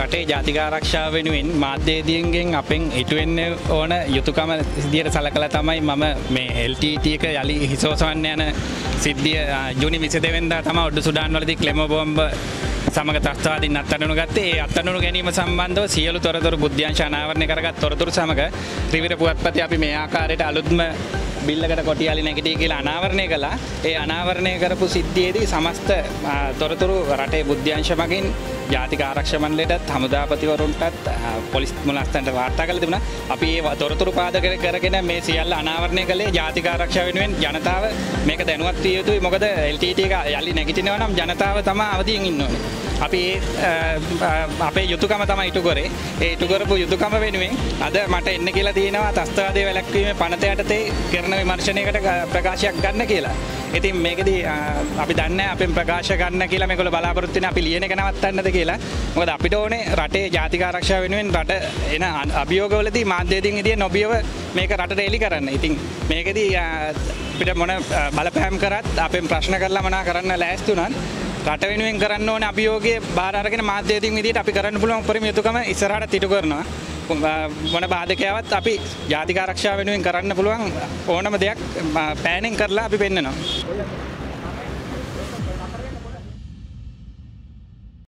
රටේ ජාතික ආරක්ෂාව වෙනුවෙන් මාධ්‍යවේදීන්ගෙන් අපෙන් ඉටු වෙන්න ඕන යුතුයකම විදියට සලකලා තමයි මම මේ LTT එක යලි හිසෝසවන්න යන සිද්ධිය ජූනි 22 වෙනිදා තමයි ඔඩ්ඩු සුඩාන් වලදී ක්ලෙමෝ බෝම්බ සමග ත්‍රස්තවාදීන් අත්අඩංගුවට ගත්තේ. ඒ අත්අඩංගුවට ගැනීම සම්බන්ධව සියලු තොරතුරු බුද්ධ්‍යංශ අනාවරණය කරගත් තොරතුරු සමග ත්‍රිවිධ පුවත්පතේ අපි මේ ආකාරයට අලුත්ම බිල්ලකට කොටියාලි නැගිටි කියලා අනාවරණය කළා. ඒ අනාවරණය කරපු සිද්ධියේදී සමස්ත තොරතුරු රටේ බුද්ධ්‍යංශ මගින් ජාතික ආරක්ෂා මණ්ඩලයටත් හමුදාපතිවරුන්ටත් පොලිස් මුලස්තන්ට වාර්තා කළ තිබුණා. අපි ඒ තොරතුරු පාදක කරගෙන මේ සියල්ල අනාවරණය කළේ ජාතික ආරක්ෂාව වෙනුවෙන් ජනතාව මේක දැනුවත් විය යුතුයි. මොකද LTT එක යලි නැගිටිනවා නම් ජනතාව තමයි අවදියෙන් ඉන්න ඕනේ. අපි අපේ යුතුයකම තමයි ඉටු කරේ. ඒ ඉටු කරපු යුතුයකම වෙනුවෙන් අද මට එන්න කියලා තියෙනවා ත්‍රස්තවාදයේ වැළැක්වීමේ පනත යටතේ කරන විමර්ශනයකට ප්‍රකාශයක් ගන්න කියලා. ඉතින් මේකදී අපි දන්නේ අපෙන් ප්‍රකාශ ගන්න කියලා මේගොල්ලෝ බලාපොරොත්තු වෙන අපි ලියන එක නවත්තන්නද කියලා. මොකද අපිට ඕනේ රටේ ජාතික ආරක්ෂාව වෙනුවෙන් රට එන අභියෝගවලදී මාධ්‍යවේදීන් විදියට නොබියව මේක රටට එලි කරන්න. ඉතින් මේකදී අපිට මොන බලපෑම් කරත් අපෙන් ප්‍රශ්න කරලා මොනවා කරන්න ලෑස්ති වුණත් රට වෙනුවෙන් කරන්න ඕනේ අභියෝගයේ බාර අරගෙන මාධ්‍යවේදීන් විදියට අපි කරන්න පුළුවන් උපරිම යුතුයකම ඉස්සරහට ඉටු කරනවා. මොන බාධකයවත් අපි ජාතික ආරක්ෂාව වෙනුවෙන් කරන්න පුළුවන් ඕනම දෙයක් පෑනින් කරලා අපි පෙන්නනවා.